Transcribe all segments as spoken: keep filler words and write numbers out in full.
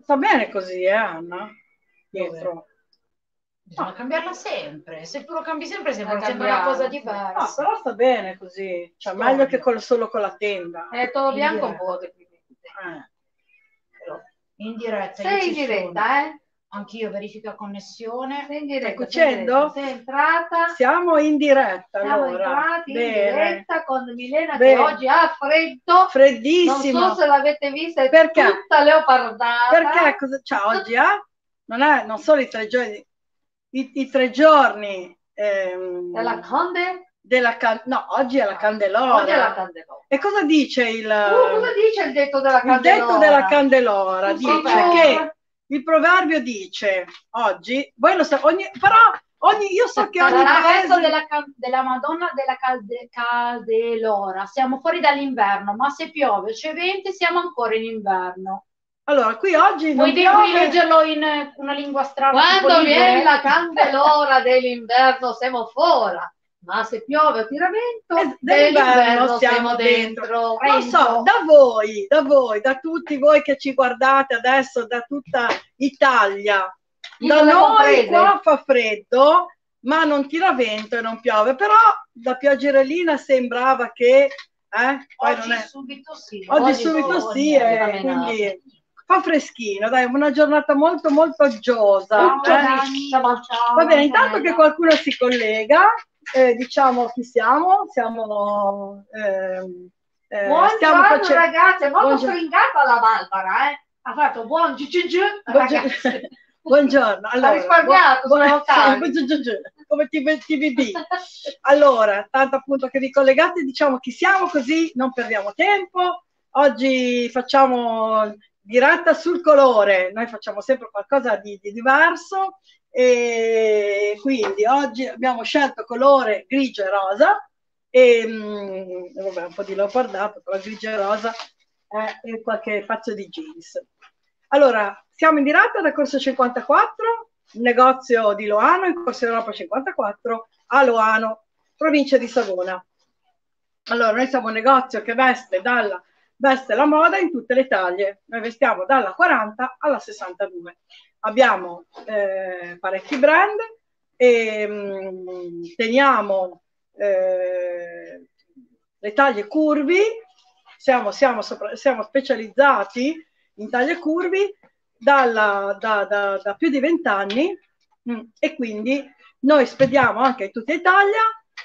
sta bene così, eh, Anna? Dietro. Bisogna cambiarla sempre, se tu lo cambi sempre sembra, La sembra una cosa cambiamo. No, diversa. però sta bene così, cioè Storia. meglio che col- solo con la tenda. È tutto In bianco un diretta. po' deprimente. Eh. In diretta, io Sei ci in diretta, sono. eh? Anch'io verifica connessione. Sei in diretta. Stai cucendo? Sei entrata. Siamo in diretta, Siamo allora. entrati in Bene. diretta con Milena Bene. che oggi ha freddo. Freddissimo. Non so se l'avete vista, è Perché? tutta leopardata. Perché cosa c'è oggi, eh? Non è, non sono i tre giorni, i, i tre giorni ehm, Della Conde? della can- no, oggi è la Candelora. Oggi è la Candelora. E cosa dice il, Uh, cosa dice il detto della il Candelora? detto della Candelora? Sì, Dice però. che il proverbio dice oggi, voi lo sapete, ogni, però ogni, io so che ogni Sarà questo paese... della, ca- della Madonna della calde, Caldelora. Siamo fuori dall'inverno, ma se piove o c'è vento siamo ancora in inverno. Allora, qui oggi non Vuoi, de- piove... vuoi leggerlo in eh, una lingua strana? Quando tipo viene ligure? la Candelora dell'inverno siamo fuori, ma se piove o tira vento, Eh, dell'inverno siamo dentro. Non so, da voi, da voi, da tutti voi che ci guardate adesso, da tutta Italia, da Isole noi comprese. qua fa freddo, ma non tira vento e non piove, però da pioggerellina sembrava che... Eh, poi Oggi non è... subito sì. Oggi, Oggi subito sì, sì, oggi eh, è quindi fa freschino, dai, una giornata molto molto giosa. Ciao, eh. Dani. Ciao, ciao. Va bene, intanto che qualcuno si collega, eh, diciamo chi siamo, siamo... ehm, eh, Buongiorno stiamo facendo... ragazze, molto Buongiorno. stringata la Barbara, eh? Ha fatto buon gi gi gi, Buongiorno. ragazzi. Buongiorno. Allora, Ha risparmiato buon- sulle buon- vocali. buongiorno. Come T V B. Allora, tanto appunto che vi collegate, diciamo chi siamo, così non perdiamo tempo. Oggi facciamo diretta sul colore, noi facciamo sempre qualcosa di, di diverso e quindi oggi abbiamo scelto colore grigio e rosa e mh, vabbè, un po' di leopardato, però grigio e rosa eh, e qualche faccia di jeans. Allora, siamo in diretta da Corso cinquantaquattro, negozio di Loano, in Corso Europa cinquantaquattro, a Loano, provincia di Savona. Allora, noi siamo un negozio che veste, dalla, veste la moda in tutte le taglie. Noi vestiamo dalla quaranta alla sessantadue. Abbiamo eh, parecchi brand e mh, teniamo eh, le taglie curvi, siamo, siamo, sopra, siamo specializzati in taglie curvi dalla, da, da, da più di vent'anni e quindi noi spediamo anche in tutta Italia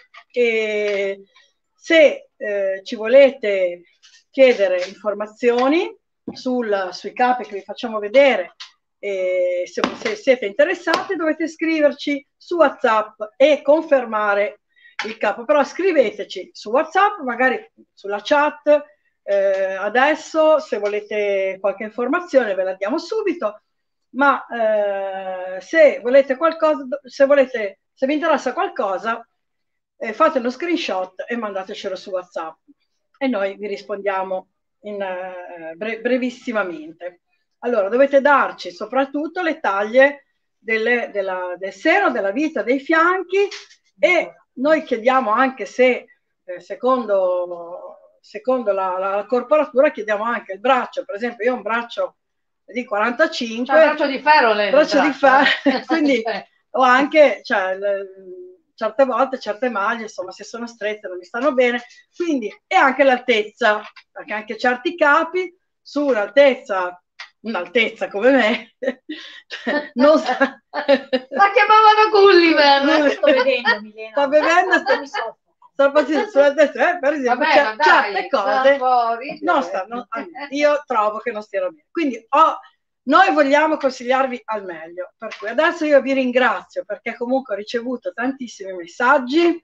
e se eh, ci volete chiedere informazioni sul, sui capi che vi facciamo vedere e se, se siete interessati dovete scriverci su WhatsApp e confermare il capo, però scriveteci su WhatsApp, magari sulla chat. Eh, adesso se volete qualche informazione ve la diamo subito, ma eh, se volete qualcosa, se volete, se vi interessa qualcosa, eh, fate uno screenshot e mandatecelo su WhatsApp e noi vi rispondiamo in, eh, bre brevissimamente. Allora dovete darci soprattutto le taglie delle, della, del seno, della vita, dei fianchi e noi chiediamo anche se eh, secondo secondo la, la corporatura chiediamo anche il braccio, per esempio io ho un braccio di quarantacinque, C'è braccio di ferro lei, braccio di ferro, quindi ho anche, cioè, le, certe volte certe maglie, insomma, se sono strette non mi stanno bene, quindi e anche l'altezza, perché anche certi capi su un'altezza, un'altezza come me, non sta... La chiamavano Gulliver. Sto vedendo, Milena. Sta bevendo, sta... mi soffo. Sta facendo sulla destra, eh, per esempio, Vabbè, cioè, ma dai, certe cose fuori, non stanno, io trovo che non stiano bene. Quindi ho, noi vogliamo consigliarvi al meglio. Per cui adesso io vi ringrazio perché comunque ho ricevuto tantissimi messaggi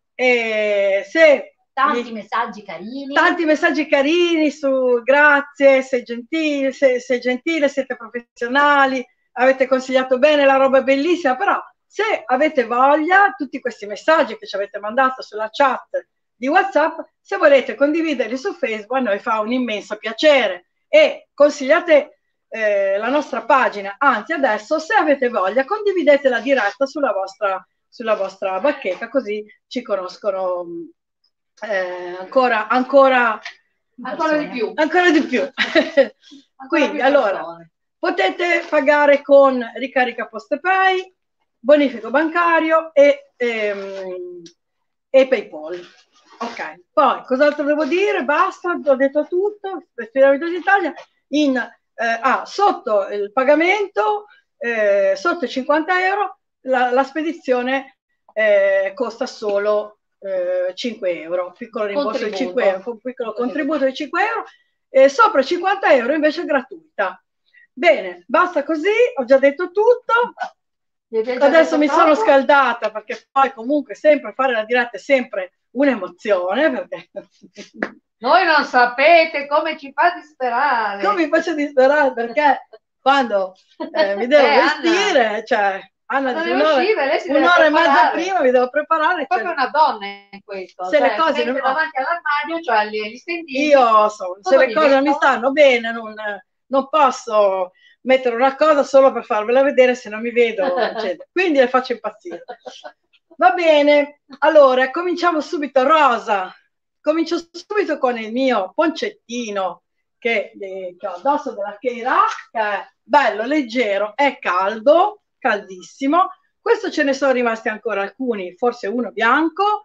e se Tanti gli, messaggi carini. Tanti messaggi carini su grazie, sei gentile, sei, sei gentile, siete professionali, avete consigliato bene, la roba è bellissima, però se avete voglia, tutti questi messaggi che ci avete mandato sulla chat di WhatsApp, se volete condividerli su Facebook, a noi fa un immenso piacere e consigliate eh, la nostra pagina, anzi adesso se avete voglia condividete la diretta sulla vostra, sulla vostra bacheca, così ci conoscono eh, ancora, ancora, ancora di più. Ancora di più. Ancora Quindi più allora, persone. Potete pagare con ricarica PostePay, bonifico bancario e, ehm, e PayPal. Ok, poi cos'altro devo dire? Basta, ho detto tutto. Spediamento d'Italia in eh, ah, sotto il pagamento, eh, sotto i cinquanta euro, la, la spedizione eh, costa solo eh, cinque euro, piccolo rimborso di cinque euro, un piccolo contributo di cinque euro, e sopra i cinquanta euro invece è gratuita. Bene, basta così, ho già detto tutto. Adesso mi sono scaldata perché poi comunque sempre fare la diretta è sempre un'emozione, perché noi non sapete come ci fa disperare. Come mi faccio disperare perché quando eh, mi devo eh, vestire, Anna. cioè Anna dice un'ora, un'ora e mezza prima mi devo preparare. È proprio cioè, una donna in questo. Se cioè, le cose non davanti all'armadio, cioè gli stendini. Io so, se le cose non mi stanno bene, non, non posso mettere una cosa solo per farvela vedere, se non mi vedo, eccetera. Quindi le faccio impazzire. Va bene, allora cominciamo subito. Rosa, comincio subito con il mio poncettino che, eh, che ho addosso della Keirach, che è bello, leggero, è caldo, caldissimo. Questo ce ne sono rimasti ancora alcuni, forse uno bianco,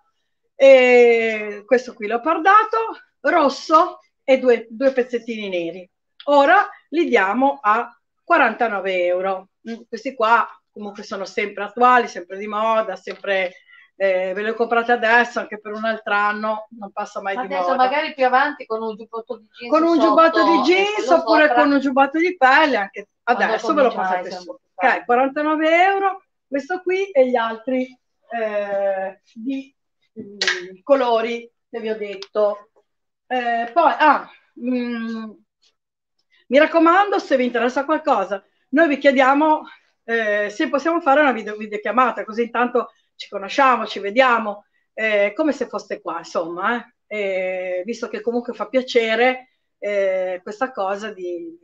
e questo qui l'ho leopardato, rosso e due, due pezzettini neri. Ora li diamo a quarantanove euro. Questi qua comunque sono sempre attuali, sempre di moda, sempre eh, ve li ho comprati adesso anche per un altro anno, non passa mai adesso, di moda. Magari più avanti con un giubbotto di jeans, con un sotto, giubbotto di jeans oppure sopra. Con un giubbotto di pelle, anche adesso ve lo passate su. Ok, quarantanove euro, questo qui e gli altri eh, di mh, colori che vi ho detto. Eh, poi, ah, mh, mi raccomando, se vi interessa qualcosa, noi vi chiediamo eh, se possiamo fare una video, videochiamata, così intanto ci conosciamo, ci vediamo, eh, come se foste qua, insomma, eh. Eh, visto che comunque fa piacere eh, questa cosa di,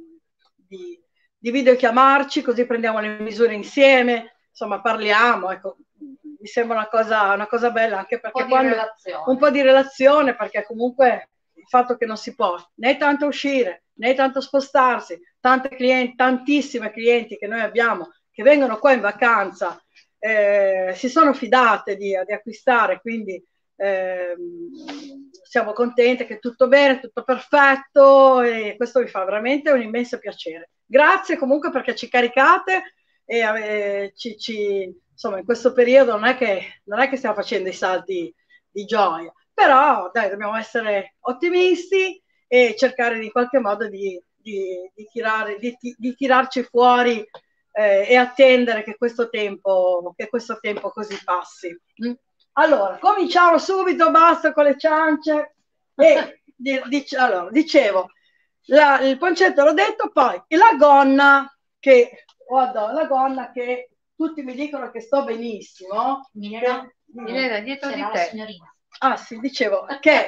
di, di videochiamarci, così prendiamo le misure insieme, insomma parliamo, ecco, mi sembra una cosa, una cosa bella, anche perché un po' quando, di relazione. un po' di relazione, perché comunque il fatto che non si può né tanto uscire, né tanto spostarsi, tante clienti, tantissime clienti che noi abbiamo che vengono qua in vacanza, eh, si sono fidate di, di acquistare, quindi eh, siamo contenti che tutto bene, tutto perfetto, e questo mi fa veramente un immenso piacere. Grazie comunque perché ci caricate e eh, ci, ci, insomma in questo periodo non è che, non è che stiamo facendo i salti di gioia, però dai, dobbiamo essere ottimisti e cercare in qualche modo di, di, di, tirare, di, di tirarci fuori eh, e attendere che questo tempo, che questo tempo così passi. Mm? Allora, cominciamo subito, basta con le ciance. E, dic allora, dicevo, la, il poncetto l'ho detto, poi la gonna, che ho addosso, la gonna che tutti mi dicono che sto benissimo. Milena, Milena dietro di te. Signorina. Ah sì, dicevo che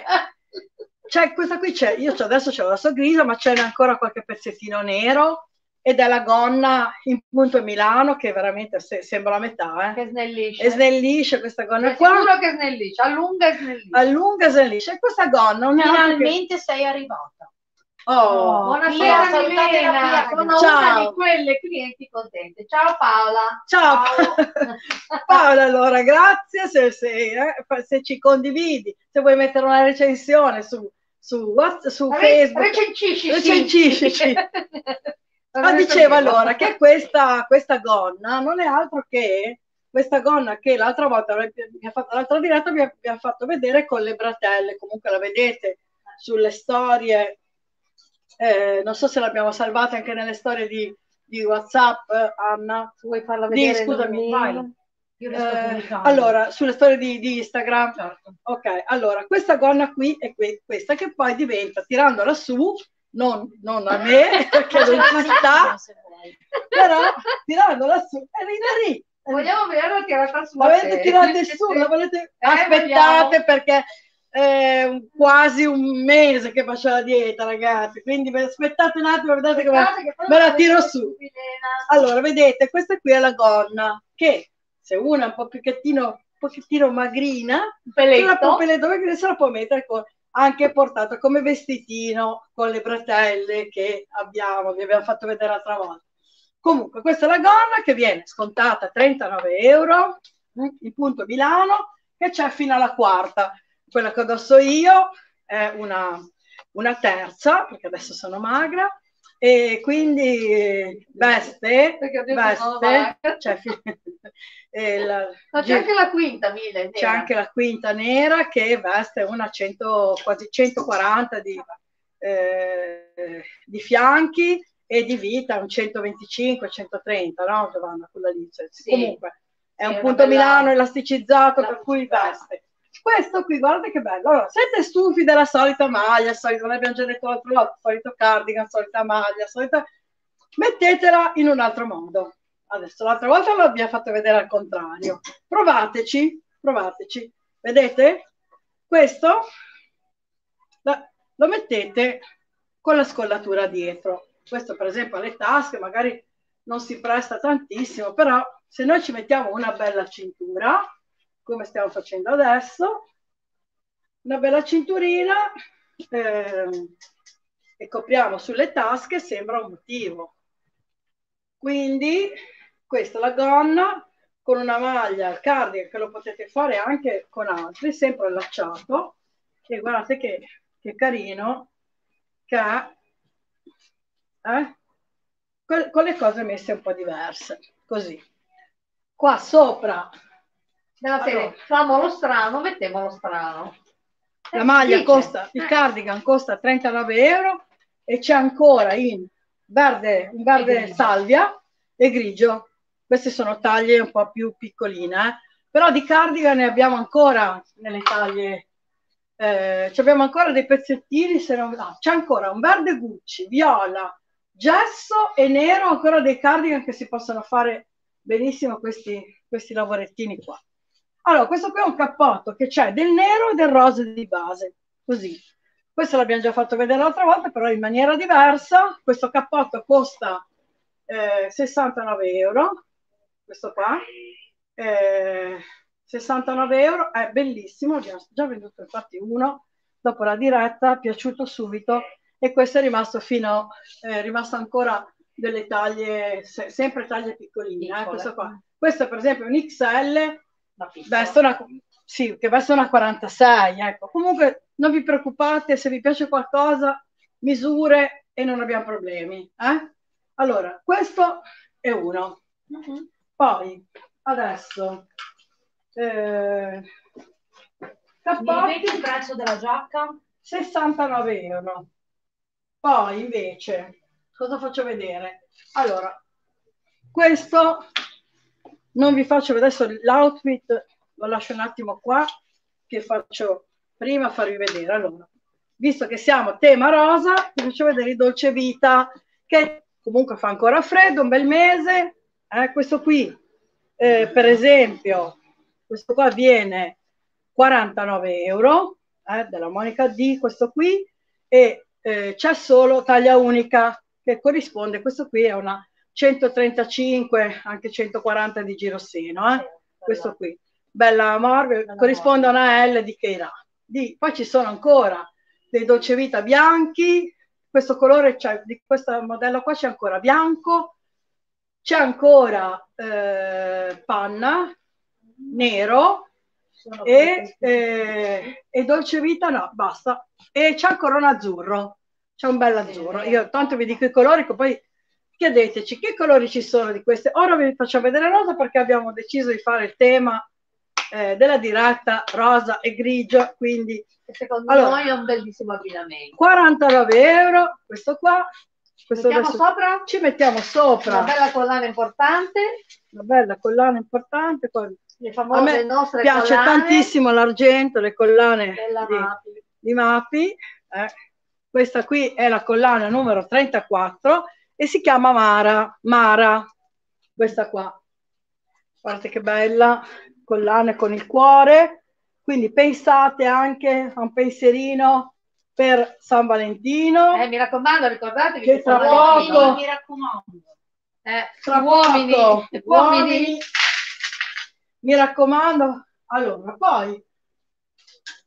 c'è questa qui, c'è, io adesso c'è la sua griglia, ma c'è ancora qualche pezzettino nero, ed è la gonna in punto Milano che veramente se, sembra la metà, eh. Che snellisce. E snellisce questa gonna è qua. Sicuro che snellisce, allunga e snellisce. Allunga e snellisce. E questa gonna non finalmente che... sei arrivata. Oh, oh buonasera Milena, sono ciao. Una di quelle clienti contente. Ciao Paola. Ciao, ciao. Paola, allora grazie se, se, eh, se ci condividi, se vuoi mettere una recensione su, su, su Facebook. Recencisci. Recencisci. Ma dicevo allora che questa, questa gonna non è altro che questa gonna che l'altra volta mi ha fatto l'altra diretta mi ha, mi ha fatto vedere con le bretelle, comunque la vedete sulle storie, eh, non so se l'abbiamo salvata anche nelle storie di, di WhatsApp, Anna. Vuoi farla vedere? Di, scusami, vai. Io eh, allora, sulle storie di, di Instagram. Certo. Ok, allora questa gonna qui è que questa che poi diventa, tirandola su, non, non a me perché non ci sta, però tirandola su è lì, lì. Vogliamo vederla tirata su? La volete tirare su, la volete... Eh, aspettate vogliamo. Perché è quasi un mese che faccio la dieta, ragazzi, quindi aspettate un attimo, vedete come me la tiro su. Allora, vedete, questa qui è la gonna che se una è un po' pochettino, un pochettino magrina, un peletto, un peletto, se la può mettere con anche portata come vestitino con le bretelle che abbiamo, vi abbiamo fatto vedere l'altra volta. Comunque, questa è la gonna che viene scontata trentanove euro, in punto Milano, che c'è fino alla quarta. Quella che indosso io è una, una terza, perché adesso sono magra, e quindi veste, veste cioè, il, ma c'è anche la quinta, Mille, c'è anche la quinta nera che veste una cento, quasi centoquaranta di, eh, di fianchi e di vita un centoventicinque centotrenta, no Giovanna? Quella lì, cioè, sì. Comunque è sì, un punto bella... Milano elasticizzato per cui veste. Questo qui, guarda che bello. Allora, siete stufi della solita maglia, solito, noi abbiamo già detto l'altro volta, solito cardigan, solita maglia, solita... mettetela in un altro modo. Adesso l'altra volta l'abbiamo fatto vedere al contrario. Provateci, provateci. Vedete? Questo lo mettete con la scollatura dietro. Questo per esempio alle tasche magari non si presta tantissimo, però se noi ci mettiamo una bella cintura, come stiamo facendo adesso, una bella cinturina eh, e copriamo sulle tasche, sembra un motivo. Quindi questa è la gonna con una maglia, il cardigan, che lo potete fare anche con altri, sempre allacciato, e guardate che, che carino che ha, eh? con, con le cose messe un po' diverse, così. Qua sopra nella serie, allora, famolo strano, mettiamolo strano. La maglia Dice. costa, il cardigan costa trentanove euro e c'è ancora in verde, in verde e salvia e grigio. Queste sono taglie un po' più piccoline, eh? Però di cardigan ne abbiamo ancora nelle taglie, eh, abbiamo ancora dei pezzettini, se non, no, c'è ancora un verde Gucci, viola, gesso e nero, ancora dei cardigan che si possono fare benissimo questi, questi lavorettini qua. Allora, questo qui è un cappotto che c'è del nero e del rosa di base, così. Questo l'abbiamo già fatto vedere l'altra volta, però in maniera diversa. Questo cappotto costa eh, sessantanove euro, questo qua, eh, sessantanove euro, è bellissimo, abbiamo già venduto infatti uno, dopo la diretta, è piaciuto subito, e questo è rimasto fino, è rimasto ancora delle taglie, se, sempre taglie piccoline, eh, questo qua. Questo per esempio è un X L, veste una, sì, che veste una quarantasei, ecco. Comunque non vi preoccupate, se vi piace qualcosa, misure e non abbiamo problemi, eh? Allora, questo è uno. Uh-huh. Poi, adesso, eh, cappotti, il prezzo della giacca? sessantanove euro. Poi, invece, cosa faccio vedere? Allora, questo... Non vi faccio vedere adesso l'outfit, lo lascio un attimo qua, che faccio prima farvi vedere. Allora, visto che siamo tema rosa, vi faccio vedere il Dolce Vita, che comunque fa ancora freddo, un bel mese. Eh, questo qui, eh, per esempio, questo qua viene quarantanove euro, eh, della Monica D, questo qui, e eh, c'è solo taglia unica, che corrisponde, questo qui è una centotrentacinque, anche centoquaranta di giroseno, eh? Sì, questo qui, bella morbida, corrisponde a una L di Keira. Di, poi ci sono ancora dei Dolce Vita bianchi, questo colore, cioè, di questo modello qua c'è ancora bianco, c'è ancora eh, panna, nero, e, eh, e Dolce Vita no, basta, e c'è ancora un azzurro, c'è un bel azzurro. Io tanto vi dico i colori, che poi chiedeteci che colori ci sono di queste. Ora vi faccio vedere rosa perché abbiamo deciso di fare il tema eh, della diretta rosa e grigio, quindi secondo allora, noi è un bellissimo abbinamento. quarantanove euro questo qua, questo mettiamo sopra? Ci mettiamo sopra una bella collana importante, una bella collana importante, poi le famose a me nostre piace collane, tantissimo l'argento, le collane di Mapi, di Mapi. Eh. Questa qui è la collana numero trentaquattro e si chiama Mara, Mara, questa qua. Guardate che bella, collana con il cuore, quindi pensate anche a un pensierino per San Valentino. Eh, mi raccomando, ricordatevi che tra poco, mi raccomando, eh, tra uomini, poco, uomini, uomini, mi raccomando. Allora, poi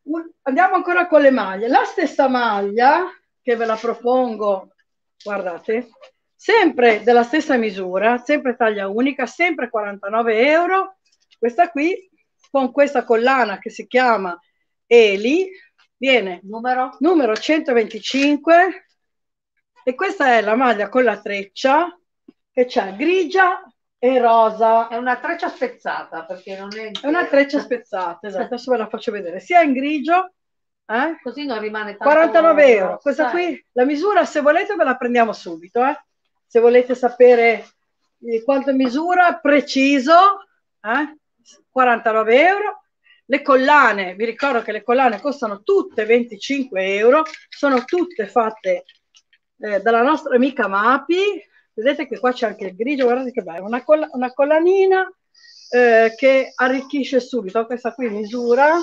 Un- andiamo ancora con le maglie. La stessa maglia che ve la propongo, guardate, sempre della stessa misura, sempre taglia unica, sempre quarantanove euro. Questa qui, con questa collana che si chiama Eli, viene Numero? numero centoventicinque, e questa è la maglia con la treccia, che c'è grigia e rosa. È una treccia spezzata, perché non è... È una treccia spezzata, esatto, adesso ve la faccio vedere, sia in grigio, eh? Così non rimane tanto... quarantanove euro. Questa Sai. qui, la misura, se volete ve la prendiamo subito, eh? Se volete sapere eh, quanto misura, preciso, eh? quarantanove euro. Le collane, vi ricordo che le collane costano tutte venticinque euro, sono tutte fatte eh, dalla nostra amica Mapi. Vedete che qua c'è anche il grigio, guardate che bello, una, coll una collanina eh, che arricchisce subito. Questa qui misura,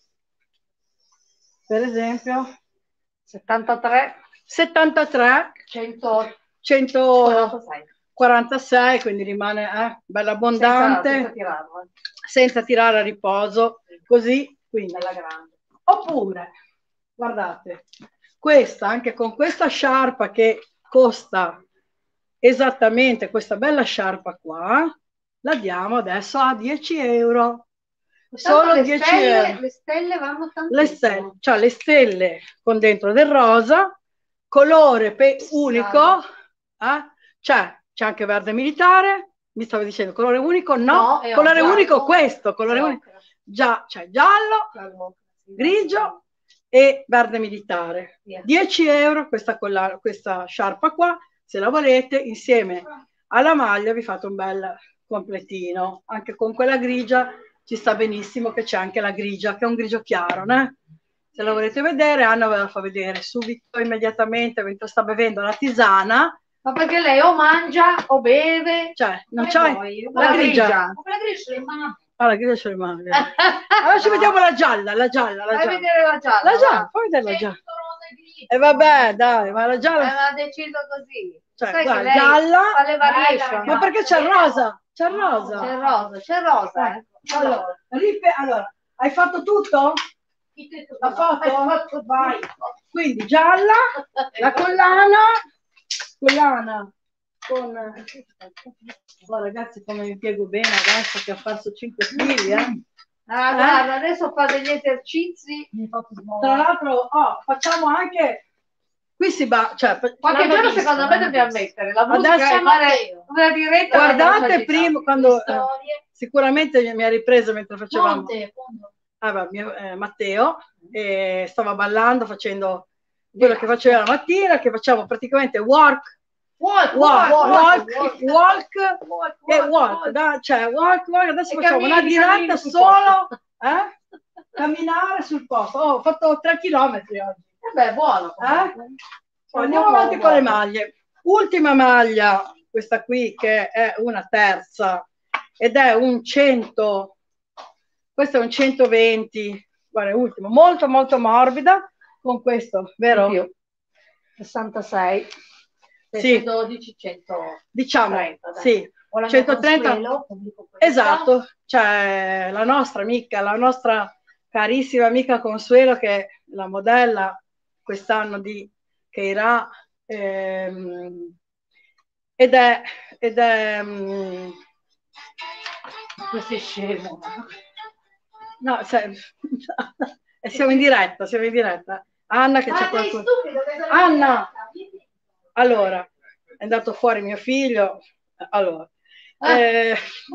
per esempio, settantatré, settantatré, cento, centoquarantasei, quindi rimane eh, bella abbondante, senza, senza tirarlo, eh. senza tirare a riposo, così, quindi. Bella grande. Oppure, guardate, questa, anche con questa sciarpa che costa esattamente, questa bella sciarpa qua, la diamo adesso a dieci euro. Solo le dieci stelle, euro. le stelle vanno tantissimo. Le stelle, cioè le stelle con dentro del rosa, colore unico, eh? C'è, c'è anche verde militare, mi stavo dicendo colore unico, no, no colore ocra, unico no, questo, colore unico, già c'è giallo, grigio e verde militare. Yeah. dieci euro questa, questa sciarpa qua, se la volete, insieme alla maglia vi fate un bel completino, anche con quella grigia ci sta benissimo, che c'è anche la grigia, che è un grigio chiaro, né? Se la volete vedere, Anna ve la fa vedere subito, immediatamente, mentre sta bevendo la tisana. Ma perché lei o mangia o beve, cioè, non c'è la, la grigia. grigia. Come la grigia sulle mani. Ah, la grigia sulle mani. Allora ci vediamo la gialla, la gialla, la Fai gialla. vedere la gialla. La gialla, fai vedere la gialla. E eh, vabbè, dai, ma la gialla... Eh, ma ha deciso così. Cioè, sai guarda, che lei gialla... fa le variation. Ma perché c'è il rosa? C'è il rosa. C'è il rosa, c'è il rosa. Eh. Allora, allora, hai fatto tutto? La foto? Vai. Quindi gialla, la collana, collana con... Oh, ragazzi, come mi piego bene adesso che ho perso cinque chili, eh? Ah, eh? guarda, adesso fa degli esercizi. Tra l'altro, oh, facciamo anche... Qui si va, cioè, qualche giorno visto, secondo me dobbiamo mettere la musica adesso e fare una diretta. Guardate prima quando eh, sicuramente mi ha ripreso mentre facevamo Monte, ah, beh, mio, eh, Matteo e stava ballando facendo quello che faceva la mattina, che facciamo praticamente walk walk walk walk walk, walk, walk, walk e walk, da, cioè walk, walk adesso e facciamo cammini, una diretta cammini solo eh? Camminare sul posto. Oh, ho fatto tre chilometri oggi. Eh beh, buono. Eh? Poi andiamo avanti buono. Con le maglie. Ultima maglia, questa qui che è una terza ed è un cento, questo è un centoventi, guarda, ultimo, molto molto morbida, con questo, vero? Più. sessantasei. Sì. dodici, cento. Diciamo, trenta, sì. centotrenta. Consuelo, esatto, cioè la nostra amica, la nostra carissima amica Consuelo, che è la modella quest'anno di Keira, ehm, ed è, ed è um, questo è scemo. No, se, siamo in diretta, siamo in diretta. Anna che c'è qualcuno. Anna, allora, è andato fuori mio figlio, allora. Eh,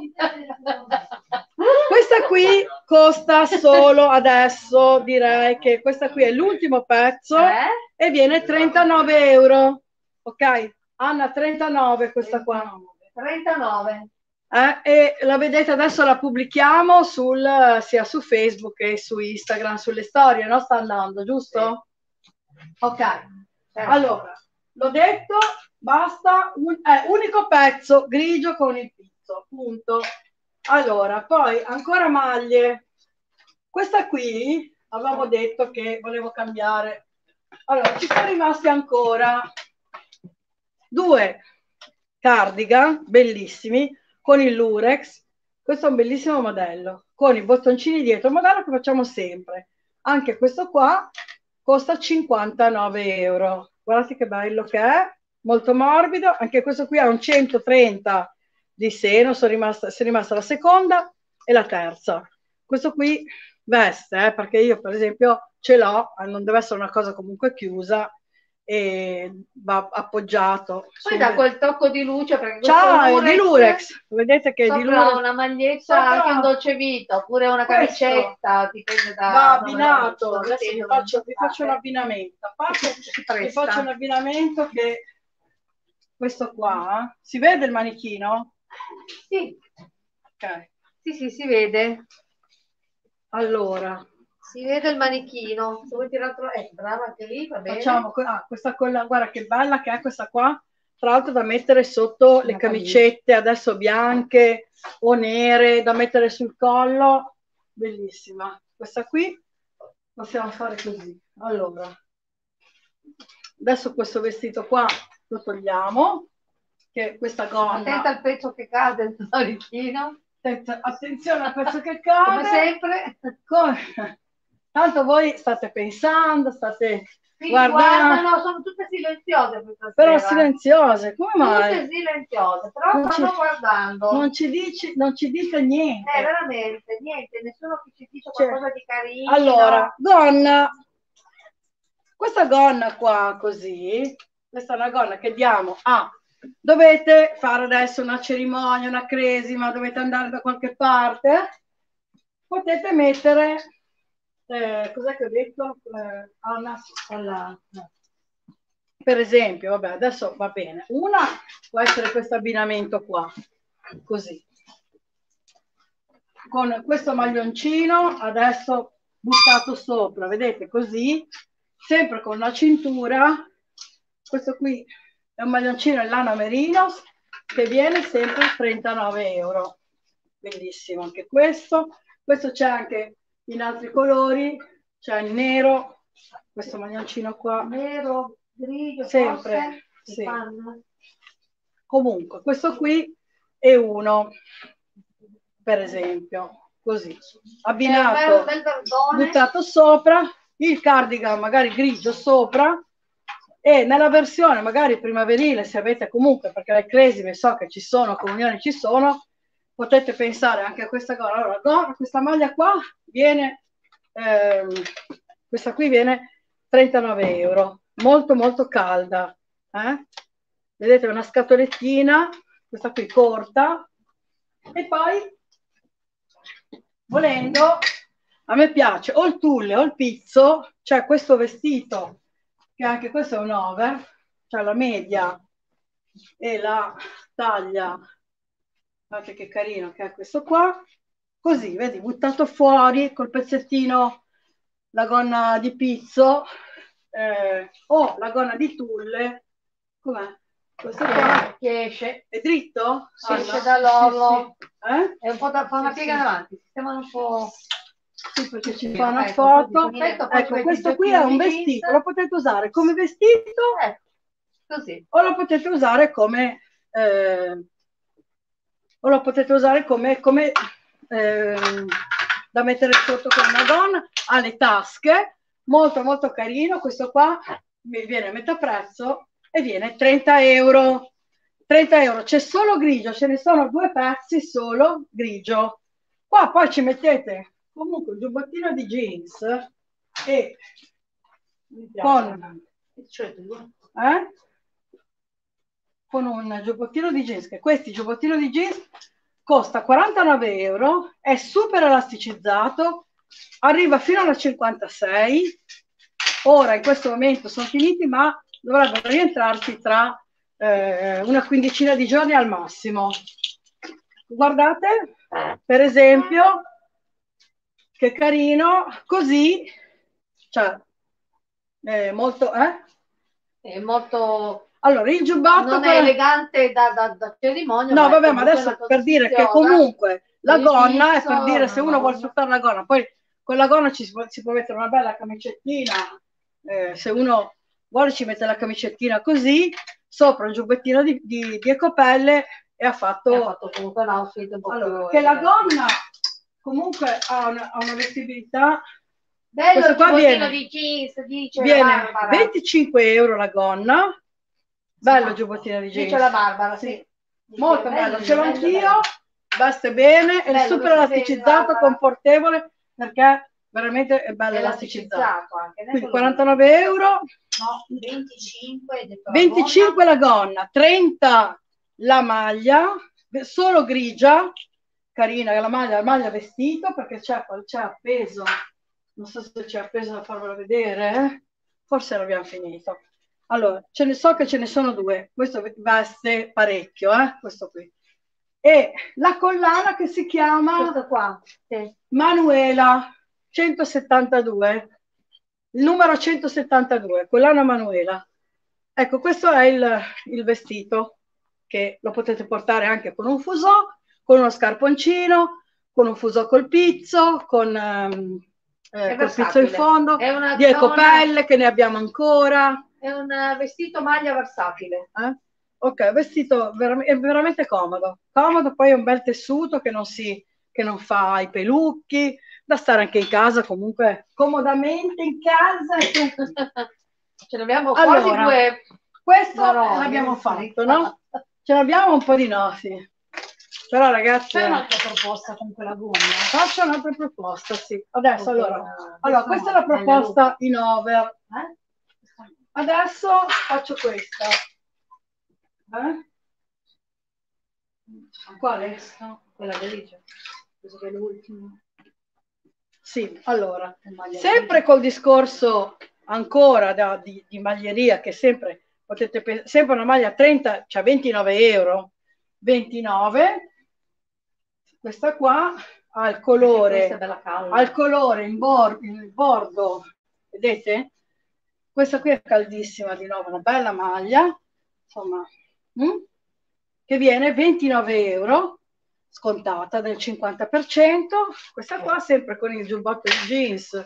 questa qui costa solo adesso, direi che questa qui è l'ultimo pezzo eh? e viene trentanove euro, ok? Anna, trentanove questa qua. trentanove. Eh, e la vedete adesso, la pubblichiamo sul, sia su Facebook che su Instagram, sulle storie, no? Sta andando, giusto? Ok, allora, l'ho detto, basta, un, eh, unico pezzo grigio con il pizzo, punto. Allora, poi ancora maglie. Questa qui avevamo detto che volevo cambiare. Allora, ci sono rimasti ancora due cardigan bellissimi con il lurex. Questo è un bellissimo modello con i bottoncini dietro, un modello che facciamo sempre, Anche questo qua costa cinquantanove euro. Guardate che bello che è, molto morbido. Anche questo qui ha un centotrenta di seno, sono rimasta, sono rimasta la seconda e la terza. Questo qui veste, eh, perché io per esempio ce l'ho, non deve essere una cosa comunque chiusa e va appoggiato. Poi da quel tocco di luce, perché questo Ciao, Lurex, è di Lurex, vedete che è di sopra Lurex. una maglietta, Sopra anche un dolce vita, oppure una questo camicetta, dipende da... va dove abbinato. lo- dove Adesso vi lo- faccio, vi faccio l'abbinamento. A parte Si vi faccio presta. l'abbinamento che questo qua, si vede il manichino? Sì, Ok, sì, sì, si vede. allora Si vede il manichino. Se vuoi tirarlo, eh, brava anche lì, va bene. facciamo que- ah, questa colla, guarda che bella che è questa qua, tra l'altro da mettere sotto le Una camicette adesso bianche o nere da mettere sul collo, bellissima. Questa qui possiamo fare così. Allora, adesso questo vestito qua lo togliamo, che questa gonna, Attenta al pezzo che cade il manichino. attenta- attenzione al pezzo che Come cade. sempre. Come- Tanto voi state pensando, state Sì, guardando, guardano, sono tutte silenziose questa però sera. silenziose, come Tutte mai? silenziose, però Non stanno ci- guardando. Non ci dici, non ci dite niente. Eh, veramente, niente, nessuno che ci dice Cioè, qualcosa di carino. allora, gonna, questa gonna qua così, questa è una gonna che diamo a, dovete fare adesso una cerimonia, una cresima, dovete andare da qualche parte, potete mettere, eh, cos'è che ho detto? Eh, alla, alla, no. Per esempio, vabbè, adesso va bene, una può essere questo abbinamento qua, così, con questo maglioncino adesso buttato sopra, vedete, così, sempre con la cintura. Questo qui è un maglioncino in lana merino che viene sempre trentanove euro, bellissimo anche questo. Questo c'è anche in altri colori, c'è il nero, questo maglioncino qua, Nero, grigio, sempre, forse, sì. panna. Comunque questo qui è uno, per esempio, così, abbinato, È un bel, bel verdone. buttato sopra, il cardigan magari grigio sopra, e nella versione magari primaverile, se avete comunque, perché le cresime so che ci sono, comunioni ci sono, potete pensare anche a questa cosa. Allora, no, questa maglia qua viene, ehm, questa qui viene trentanove euro, molto molto calda, eh? Vedete, una scatolettina, questa qui corta, e poi volendo, a me piace o il tulle o il pizzo, cioè questo vestito, che anche questo è un over, cioè la media e la taglia, guardate che carino che è questo qua, così, vedi, buttato fuori col pezzettino, la gonna di pizzo, eh, o la gonna di tulle, com'è? Questo qua Che esce, è dritto? si Ah, esce no. dall'orlo. Sì, sì. Eh? È un po' da fa una Sì, piega sì. davanti, sistemano un po'. Sì, perché ci Sì, fa una ecco, foto. perfetto, poi ci Ecco, metti questo i qui è un giochini vestito, jeans. lo potete usare come vestito Ecco, così. o lo potete usare come eh, o lo potete usare come, come eh, da mettere sotto con una gonna, ha le tasche, molto molto carino. Questo qua mi viene a metà prezzo e viene trenta euro. trenta euro, c'è solo grigio, ce ne sono due pezzi solo grigio. Qua poi ci mettete comunque un giubbottino di jeans e con, eh? con un giubbottino di jeans, che questi giubbottino di jeans costa quarantanove euro, è super elasticizzato, arriva fino alla cinquantasei, ora in questo momento sono finiti, ma dovrebbero rientrarsi tra eh, una quindicina di giorni al massimo. Guardate, per esempio, che carino, così, cioè, è molto, eh? È molto... Allora, il giubbotto non è per... elegante da, da, da cerimonia. No, ma vabbè, ma adesso per dire che comunque la gonna è per dire se uno vuole sfruttare la gonna, poi con la gonna ci si può, si può mettere una bella camicettina, eh, se uno vuole ci mette la camicettina così, sopra un giubbettino di, di, di ecopelle e ha fatto... ha fatto comunque un outfit un po' allora, più che la elegante. gonna comunque ha una, ha una vestibilità Bello Questo il qua giubbottino viene, di jeans, dice la viene Barbara. venticinque euro la gonna. Bello il Ah, giubbottino di jeans. dice la Barbara, sì. Sì. Dice, Molto bello, bello, ce l'ho bello, anch'io, bello. veste bene, è Bello, super questo vedi, elasticizzato, Barbara. confortevole, perché veramente è bello elasticizzato. Elasticizzato anche. Quindi adesso lo quarantanove euro, No, venticinque, hai detto la venticinque gonna. la gonna, trenta la maglia, solo grigia, carina la maglia, la maglia vestito, perché c'è, c'è appeso, non so se c'è appeso da farvelo vedere, eh? Forse l'abbiamo finito. Allora, ce ne so che ce ne sono due, questo veste parecchio, eh? Questo qui. E la collana che si chiama Questo qua, sì. Manuela centosettantadue, il numero centosettantadue, collana Manuela. Ecco, questo è il, il vestito, che lo potete portare anche con un fusò, con uno scarponcino, con un fusò col pizzo, con um, eh, col pizzo in fondo, è una di ecopelle zona... che ne abbiamo ancora. È un vestito maglia versatile. Eh? Ok, vestito ver- è veramente comodo. Comodo, poi è un bel tessuto che non, si, che non fa i pelucchi, da stare anche in casa, comunque comodamente in casa. Ce ne abbiamo allora, quasi due. questo no, no, l'abbiamo fatto, no? Ce l'abbiamo un po' di no, sì. Però ragazzi... Fai un'altra proposta con quella gonna. Faccio un'altra proposta, sì. Adesso, okay, allora, uh, allora questa è la proposta in over. Eh? Adesso faccio questa. Eh? Quale? No, quella grigia. Questo che è l'ultimo. Sì, allora, sempre col discorso ancora da, di, di maglieria, che sempre potete sempre una maglia trenta, cioè ventinove euro, ventinove, questa qua ha il colore, ha il colore in, bor in bordo, vedete? Questa qui è caldissima, di nuovo, una bella maglia, insomma, hm? che viene ventinove euro, scontata del cinquanta per cento. Questa qua sempre con il giubbotto di jeans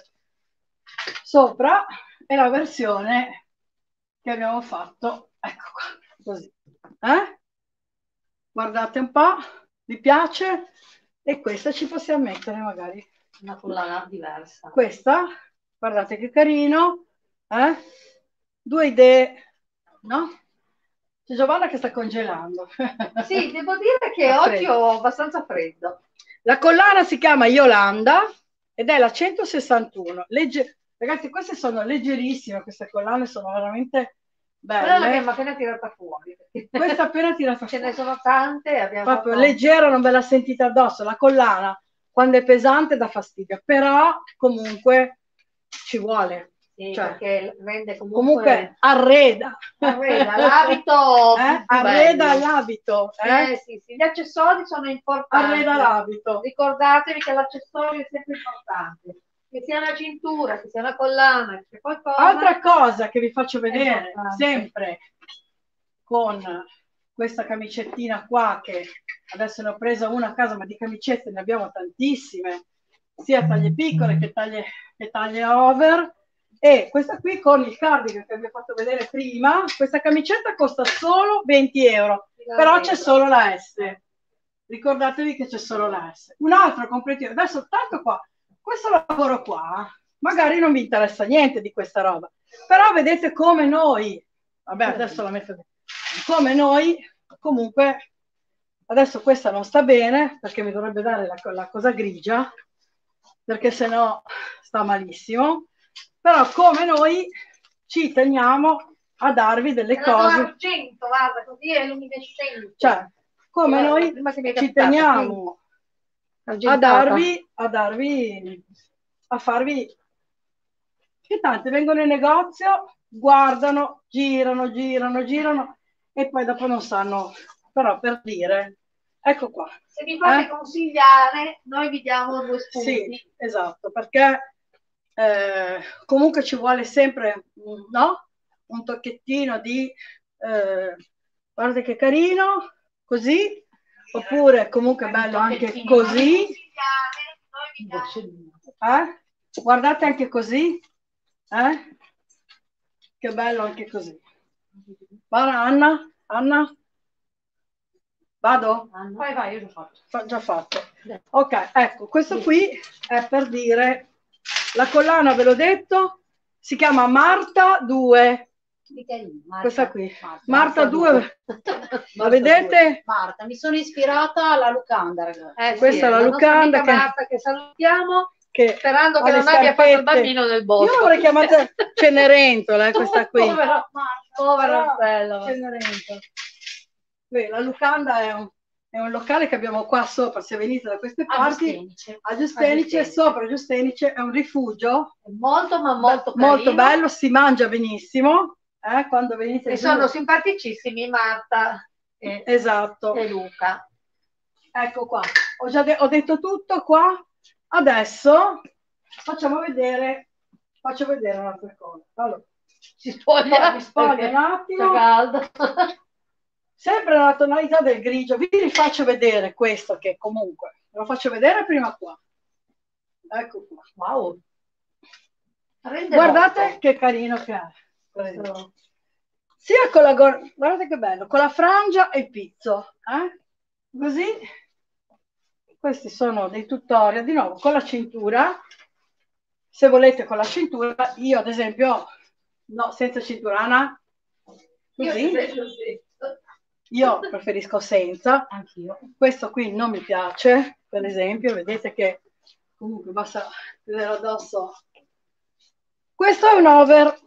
sopra, è la versione che abbiamo fatto, ecco qua, così. Eh? Guardate un po', vi piace? E questa ci possiamo mettere magari. Una collana diversa. Questa, guardate che carino, eh? Due idee, no? C'è Giovanna che sta congelando. Sì, devo dire che oggi ho abbastanza freddo. La collana si chiama Yolanda ed è la centosessantuno. Legge... Ragazzi, queste sono leggerissime, queste collane sono veramente belle. Quella l'abbiamo appena tirata fuori. Questa appena tirata Ce fuori. ne sono tante. Abbiamo Proprio fatto... leggera, non ve la sentite addosso. La collana, quando è pesante, dà fastidio. Però, comunque, ci vuole. Sì, cioè, perché rende comunque... comunque arreda. Arreda l'abito. Eh? Arreda l'abito. Eh? Eh, sì, sì, gli accessori sono importanti. Arreda l'abito. Ricordatevi che l'accessorio è sempre importante. Che sia una cintura, che sia una collana, che sia qualcosa. Altra cosa che vi faccio vedere, sempre con questa camicettina qua, che adesso ne ho presa una a casa, ma di camicette ne abbiamo tantissime, sia taglie piccole che taglie, che taglie over. E questa qui con il cardigan che vi ho fatto vedere prima, questa camicetta costa solo venti euro, però c'è solo la S. Ricordatevi che c'è solo la S. Un altro completino, adesso tanto qua, questo lavoro qua, magari non vi interessa niente di questa roba, però vedete come noi, vabbè adesso la metto, come noi, comunque, adesso questa non sta bene, perché mi dovrebbe dare la, la cosa grigia, perché sennò sta malissimo, però come noi ci teniamo a darvi delle cose. Argento, guarda, così è luminescente. Cioè, come noi ci teniamo a darvi, a darvi, a farvi, che tanti vengono in negozio, guardano, girano, girano, girano e poi dopo non sanno, però per dire, ecco qua. Se vi fate eh? consigliare, noi vi diamo due spunti. Sì, esatto, perché eh, comunque ci vuole sempre, no? Un tocchettino di, eh, guardate che carino, così, oppure comunque bello anche così. Eh? Guardate anche così, eh? Che bello anche così. Guarda Anna, Anna, vado? Vai, vai, io l'ho fatto. Ho già fatto. Ok, ecco, questo qui è per dire La collana, ve l'ho detto, si chiama Marta due. Marta, questa qui, Marta, Marta due, la vedete? vedete? Marta, mi sono ispirata alla Lucanda, ragazzi. Eh, Questa sì, è la la Lucanda nostra amica che- Marta che salutiamo, Che sperando ha che le non abbia fatto il scarpette. bambino nel Io bosco. l'avrei chiamata Cenerentola, eh, questa qui. Povera, povera Però, Stella. Cenerentola. Beh, la Lucanda è un, è un locale che abbiamo qua sopra, se venite da queste A parti, Giustinice. a Giustenice, Giustenice. sopra Giustenice è un rifugio È molto ma molto Beh, molto carino. bello, si mangia benissimo, eh, quando venite E giù. sono simpaticissimi Marta e, Esatto. e Luca. Ecco qua, ho già de- ho detto tutto qua. Adesso facciamo vedere, faccio vedere un'altra cosa. Allora, Si spoglia, mi spoglio perché un attimo. c'è caldo. Sempre nella tonalità del grigio, vi rifaccio vedere questo che comunque, ve lo faccio vedere prima qua. Ecco qua. Wow. Rende Guardate molto. che carino che è. Questo- Sia con la gor- guardate che bello, con la frangia e il pizzo. Eh? Così, questi sono dei tutorial, di nuovo con la cintura. Se volete con la cintura, io ad esempio, no, senza cinturana, così. Io preferisco senza, Anch'io. questo qui non mi piace, per esempio, vedete che comunque basta vedere addosso. Questo è un over,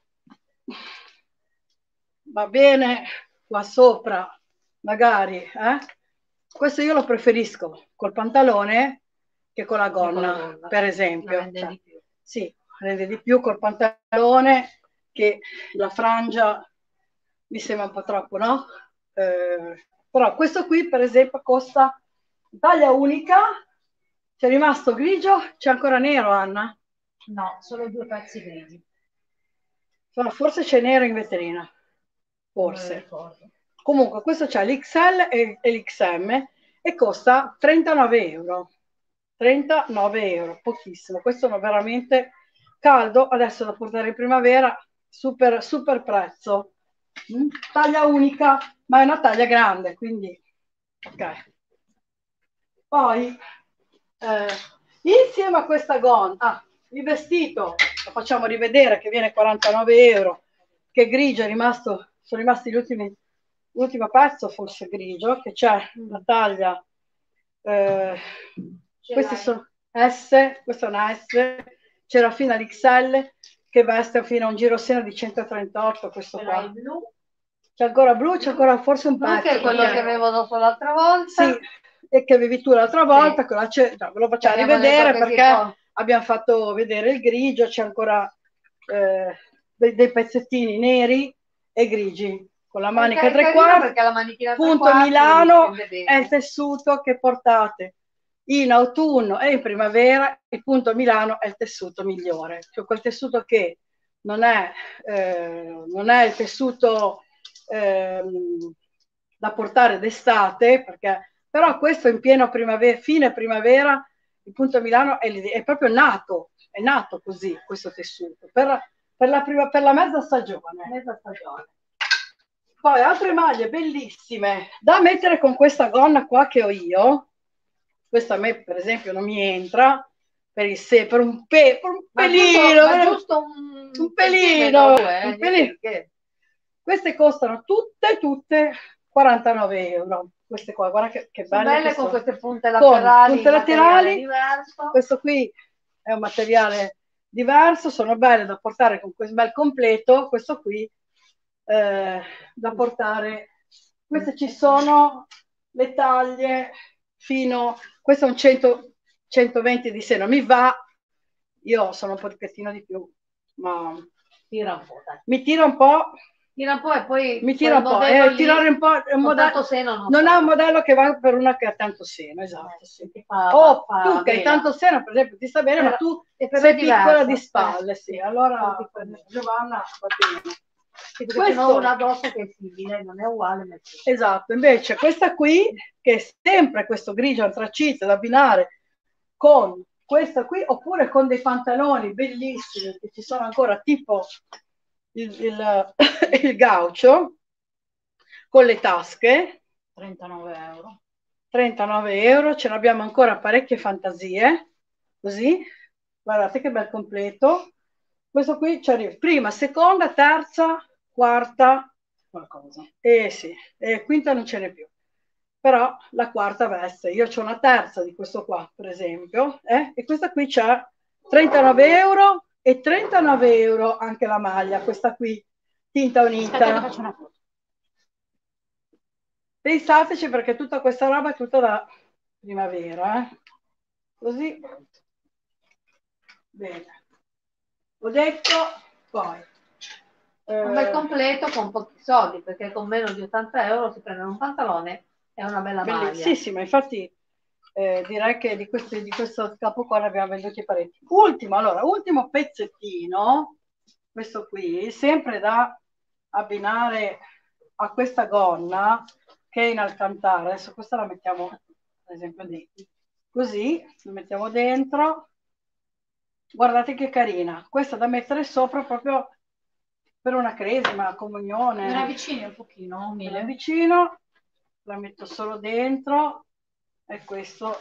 va bene qua sopra, magari, eh? Questo io lo preferisco col pantalone che con la gonna, con la gonna. per esempio. La rende Cioè, di più. sì, rende di più col pantalone, che la frangia mi sembra un po' troppo, no? Eh, però questo qui, per esempio, costa taglia unica, c'è rimasto grigio, c'è ancora nero, Anna? No, solo due pezzi grigi. No, forse c'è nero in vetrina, Non me lo forse. ricordo. Comunque questo c'è l'X L e, e l'X M e costa trentanove euro. trentanove euro, pochissimo. Questo è veramente caldo, adesso da portare in primavera, super, super prezzo. Mm? Taglia unica, ma è una taglia grande, quindi ok. Poi, eh, insieme a questa gonna, ah, il vestito, lo facciamo rivedere, che viene quarantanove euro, che grigio è rimasto, sono rimasti gli ultimi, l'ultimo pezzo forse grigio, che c'è la taglia, eh, questi sono S, questa è una S, c'era fino all'X L, che veste fino a un giroseno di centotrentotto, questo qua. Il blu. C'è ancora blu, c'è ancora forse un Blu pezzo. che è quello perché- che avevo dopo l'altra volta. Sì, e che avevi tu l'altra volta, Sì. che la c'è- no, ve lo facciamo Abbiamo rivedere detto che si perché può. abbiamo fatto vedere il grigio, c'è ancora eh, dei, dei pezzettini neri e grigi, con la manica È a tre carino quarti. perché la manichina a tre Punto quarti Milano si vede è il bene. tessuto che portate in autunno e in primavera. Il punto Milano è il tessuto migliore, cioè quel tessuto che non è, eh, non è il tessuto ehm, da portare d'estate, perché però questo in pieno primavera, fine primavera, il punto Milano è, è proprio nato, è nato così questo tessuto, per, per, la, prima, per la mezza stagione. Mezza stagione. Poi altre maglie bellissime da mettere con questa gonna qua che ho io. Questa a me per esempio non mi entra per, il se, per, un, pe, per un Ma pelino, giusto, ma per- giusto un, un pelino, centimetro, due, eh, un pelino. che- Queste costano tutte, tutte quarantanove euro. Queste qua, guarda che, che Sono belle belle che con sono. queste punte Con laterali, punte in materiale laterali, diverso. questo qui è un materiale diverso, sono belle da portare con questo bel completo, questo qui eh, da portare. Queste ci sono le taglie fino, questo è un cento, centoventi di seno, mi va, io sono un pochettino di più, ma Tira un po', dai. mi tira un po'. Tira un po' e poi Mi tira un po', modello eh, lì, tirare un po', è un con modello, tanto seno non, non fa. è un modello che va per una che ha tanto seno, esatto. Eh, Sì. che fa- O fa tu che hai vela. tanto seno, per esempio, ti sta bene, ma Però- tu e però sei è diverso, piccola di eh. spalle, sì. Allora, Sì, per Giovanna va bene. Sì, perché Questo- ce n'ho una addosso che è simile, non è uguale, ma è simile. Esatto, invece questa qui, che è sempre questo grigio antracite da abbinare con questa qui, oppure con dei pantaloni bellissimi, che ci sono ancora tipo il, il, il gaucho, con le tasche, trentanove euro. trentanove euro, ce ne abbiamo ancora parecchie fantasie, così, guardate che bel completo. Questo qui c'è prima, seconda, terza, quarta, qualcosa. E sì, e quinta non ce n'è più. Però la quarta veste, io ho una terza di questo qua, per esempio, eh? E questa qui c'è trentanove euro e trentanove euro anche la maglia, questa qui, tinta unita. Aspetta che faccio una foto. Pensateci perché tutta questa roba è tutta da primavera, eh? Così. Bene. Ho detto, poi. Un bel completo con pochi soldi, perché con meno di ottanta euro si prende un pantalone e una bella maglia. Sì, sì, ma infatti eh, direi che di, questi, di questo capo qua ne abbiamo venduti parecchi. Ultimo, allora, ultimo pezzettino, questo qui, sempre da abbinare a questa gonna che è in alcantara. Adesso questa la mettiamo, per esempio, dentro. Così, la mettiamo dentro. Guardate che carina. Questa da mettere sopra proprio per una cresima, comunione. Me la avvicini un pochino, Me la avvicino, la metto solo dentro e questo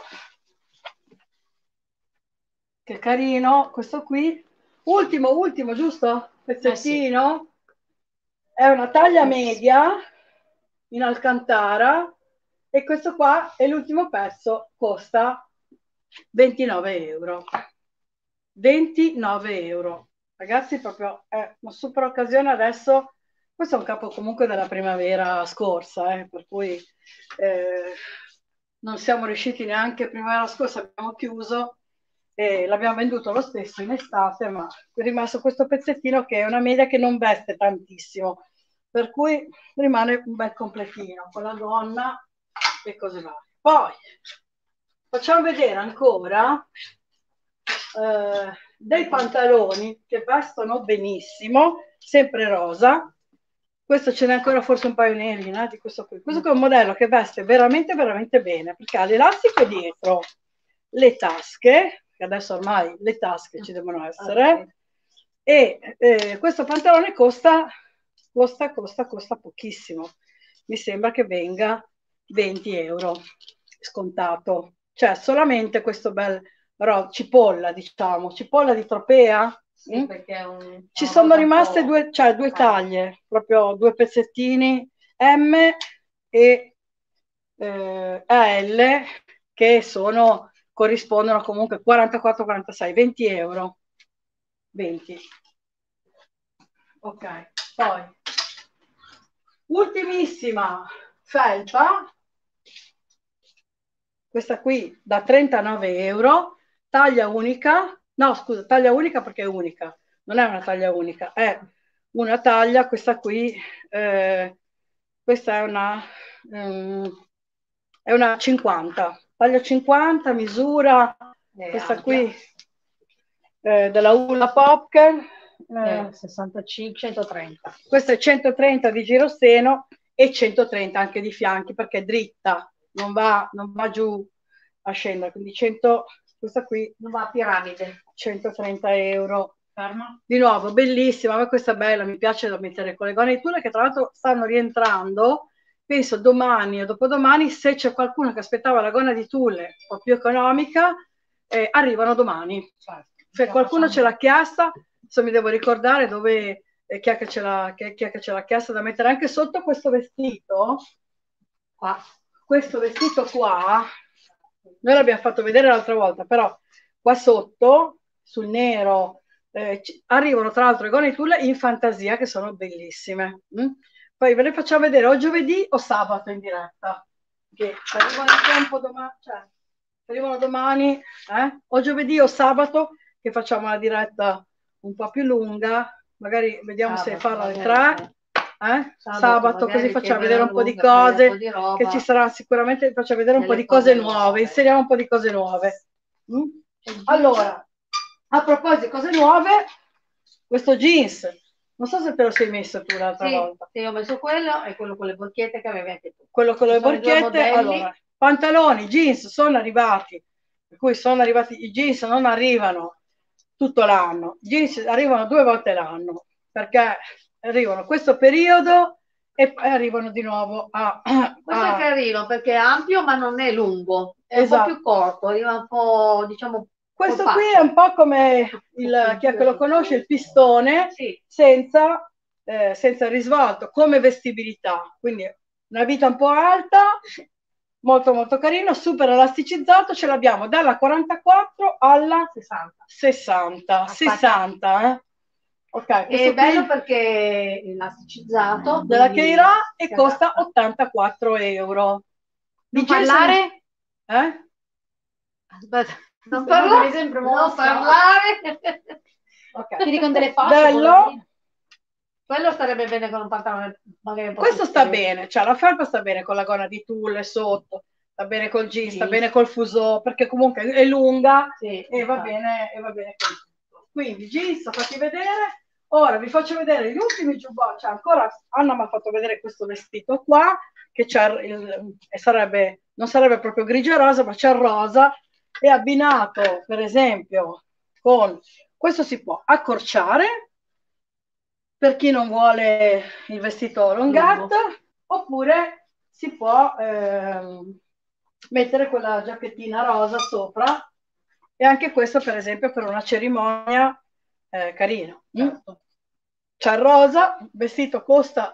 che carino, questo qui. Ultimo, ultimo, giusto? Pezzettino. Eh sì. È una taglia media in alcantara e questo qua è l'ultimo pezzo, costa ventinove euro. ventinove euro. Ragazzi, proprio è una super occasione adesso. Questo è un capo comunque della primavera scorsa, eh, per cui eh, non siamo riusciti neanche primavera scorsa, abbiamo chiuso e l'abbiamo venduto lo stesso in estate, ma è rimasto questo pezzettino che è una media che non veste tantissimo, per cui rimane un bel completino con la gonna e così va. Poi facciamo vedere ancora eh, dei pantaloni che vestono benissimo, sempre rosa. Questo ce n'è ancora forse un paio neri, eh, di questo qui. Questo qui è un modello che veste veramente veramente bene, perché ha l'elastico dietro, le tasche, che adesso ormai le tasche ci devono essere, e eh, questo pantalone costa, costa, costa, costa pochissimo. Mi sembra che venga venti euro scontato. Cioè solamente questo bel ro- cipolla, diciamo, cipolla di Tropea. Sì, mm? perché è un, Ci sono rimaste due, cioè, due taglie, proprio due pezzettini M e eh, L che sono, corrispondono comunque quarantaquattro quarantasei, venti euro. venti. Ok, poi ultimissima felpa, questa qui da trentanove euro, taglia unica, no scusa, taglia unica perché è unica, non è una taglia unica, è una taglia, questa qui, eh, questa è una, um, è una cinquanta, taglia cinquanta, misura, eh, questa ampia. Qui eh, della Hula Popken, eh, sessantacinque, centotrenta. Questa è centotrenta di giroseno e centotrenta anche di fianchi perché è dritta, non va, non va giù a scendere, quindi cento, questa qui non va a piramide, centotrenta euro. Ferma. Di nuovo, bellissima, ma questa è bella, mi piace da mettere con le gonne di tulle che tra l'altro stanno rientrando, penso domani o dopodomani, se c'è qualcuno che aspettava la gonna di tulle un po' più economica, eh, arrivano domani. Certo. Se qualcuno ce l'ha chiesta, se mi devo ricordare dove, eh, chi è che ce l'ha, chi è che ce l'ha chiesta da mettere anche sotto questo vestito, qua, questo vestito qua, noi l'abbiamo fatto vedere l'altra volta, però qua sotto, sul nero, eh, arrivano tra l'altro le gonne di tulle in fantasia che sono bellissime. Mm? Poi ve le facciamo vedere o giovedì o sabato in diretta, che arrivano in tempo domani, cioè, arrivano domani, eh? O giovedì o sabato, che facciamo una diretta un po' più lunga, magari vediamo sabato, se farla alle tre, eh? sabato, sabato così facciamo vedere un po' di cose, di che ci sarà sicuramente, facciamo vedere un po' di cose, cose nuove, nuove, inseriamo un po' di cose nuove. Mm? Allora, a proposito di cose nuove, questo jeans, non so se te lo sei messo tu l'altra sì, volta. Sì, ho messo quello e quello con le borchette che avevi anche tu. Quello con le borchette, allora, pantaloni, jeans sono arrivati, per cui sono arrivati, i jeans non arrivano tutto l'anno, i jeans arrivano due volte l'anno, perché arrivano questo periodo e poi arrivano di nuovo a... Questo a... è carino perché è ampio ma non è lungo, è esatto. Un po' più corto, arriva un po', diciamo, Questo qui è un po' come il, chi è che lo conosce, il pistone, sì. senza, eh, senza risvolto, come vestibilità. Quindi una vita un po' alta, molto molto carino, super elasticizzato, ce l'abbiamo dalla quarantaquattro alla sessanta. sessanta. sessanta, eh. Ok, è bello perché è elasticizzato. Della Cheira e costa ottantaquattro euro. Non parlare? Eh? Aspetta. Non, parla, sempre non parlare. Okay. Ti dicono delle fasce. Bello. Quello starebbe bene con un pantalone magari un po'. Questo sta bene, cioè la felpa sta bene con la gonna di tulle sotto, sta bene col jeans, sta bene col fuso, perché comunque è lunga, sì, e, va bene, e va bene con tutto. Quindi jeans, fatti vedere. Ora vi faccio vedere gli ultimi giubbotti. Cioè, ancora Anna mi ha fatto vedere questo vestito qua, che c'è il, sarebbe, non sarebbe proprio grigio e rosa, ma c'è il rosa. È abbinato per esempio con questo, si può accorciare per chi non vuole il vestito longato, oppure si può ehm, mettere quella giacchettina rosa sopra, e anche questo per esempio per una cerimonia eh, carino. Certo. C'è il rosa, il vestito costa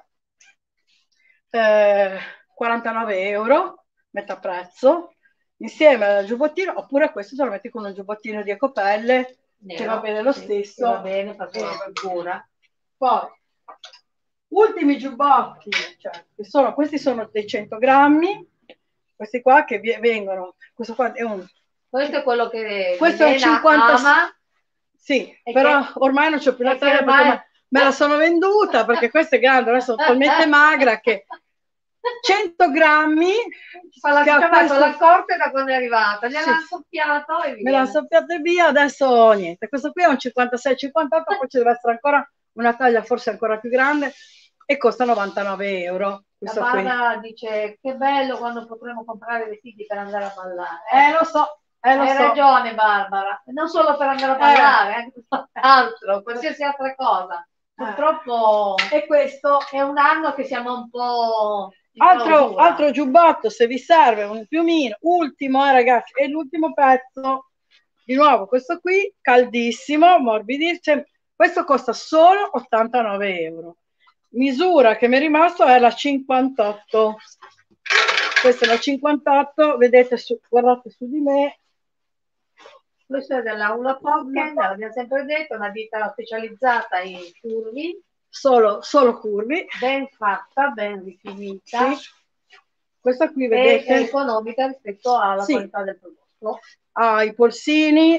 eh, quarantanove euro, metà prezzo, insieme al giubbottino, oppure questo te lo metti con un giubbottino di ecopelle, nero, che va bene lo sì, stesso. Va bene, ancora. Poi, ultimi giubbotti, cioè, che sono, questi sono dei cento grammi, questi qua che vengono, questo qua è un... Questo è quello che questo è un cinquanta, ama, sì, però che, ormai non c'ho più la taglia ormai... perché me la sono venduta, perché questa è grande, adesso sono talmente magra che... cento grammi, fa la chiamata con la corte da quando è arrivata, gliel'ha sì. soffiato e via. Me l'ha soffiato e via, adesso niente. Questo qui è un cinquantasei cinquantotto, poi ci deve essere ancora una taglia forse ancora più grande e costa novantanove euro. La Barbara dice che bello quando potremo comprare vestiti per andare a ballare. Eh, lo so. Eh, lo Hai so. ragione Barbara, non solo per andare a ballare, eh. anche per altro, qualsiasi altra cosa. Purtroppo eh. E questo è un anno che siamo un po'... Altro, altro giubbotto, se vi serve un piumino, ultimo eh ragazzi, è l'ultimo pezzo, di nuovo questo qui, caldissimo, morbidissimo, questo costa solo ottantanove euro, misura che mi è rimasto è la cinquantotto, questa è la cinquantotto, vedete, su, guardate su di me. Questo è della Hula Pocket, l'abbiamo sempre detto, una ditta specializzata in curvi. Solo, solo curvi, ben fatta, ben rifinita, sì. Questa qui vedete è economica rispetto alla sì. qualità del prodotto. Ha i polsini,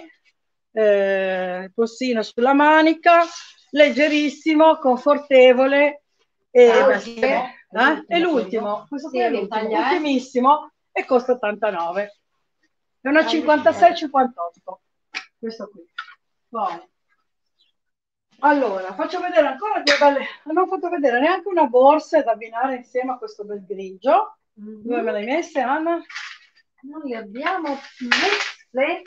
eh, il polsino sulla manica, leggerissimo, confortevole e ah, beh, sì, eh? È l'ultimo, questo qui sì, è l'ultimo, ultimissimo e costa ottantanove. È una cinquantasei cinquantotto questo qui. Poi allora, faccio vedere ancora due belle... Non ho fatto vedere neanche una borsa da abbinare insieme a questo bel grigio. Mm-hmm. Dove me l'hai messe, Anna? Noi abbiamo messe...